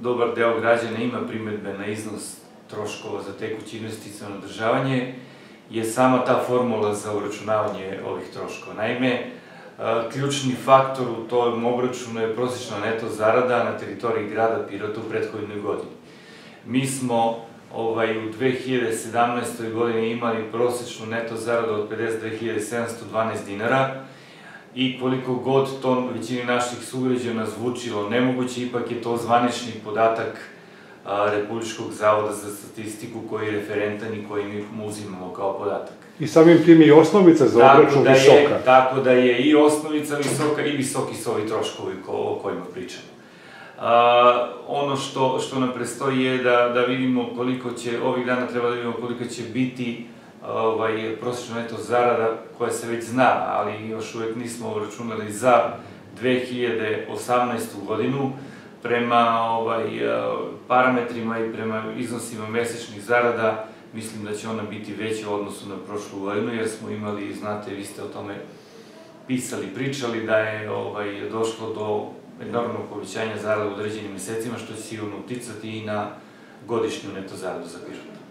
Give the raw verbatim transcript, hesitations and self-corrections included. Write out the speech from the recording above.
dobar deo građana ima primedbe na iznos troškova za tekuće investiciono održavanje, je sama ta formula za uračunavanje ovih troškova. Naime, ključni faktor u tom obračunu je prosječna neto zarada na teritoriji grada Pirota u prethodnoj godini. Mi smo u dve hiljade sedamnaestoj godini imali prosječnu neto zaradu od pedeset dve hiljade sedamsto dvanaest dinara i koliko god to većini naših sugrađana zvučilo nemoguće, ipak je to zvanični podatak Republičkog zavoda za statistiku koji je referentan i koji mi uzimamo kao podatak. I samim tim i osnovica za obračun visoka. Tako da je i osnovica visoka i visoki su ovi troškovi o kojima pričamo. Ono što nam predstoji je da vidimo koliko će, ovih dana treba da vidimo koliko će biti prosječna neto zarada koja se već zna, ali još uvek nismo računali za dve hiljade osamnaestu godinu. Prema parametrima i prema iznosima mesečnih zarada, mislim da će ona biti veća u odnosu na prošlu godinu, jer smo imali, znate, vi ste o tome pisali, pričali, da je došlo do enormnog povećanja zarada u određenim mesecima, što će sigurno uticati i na godišnju neto zaradu za Pirot.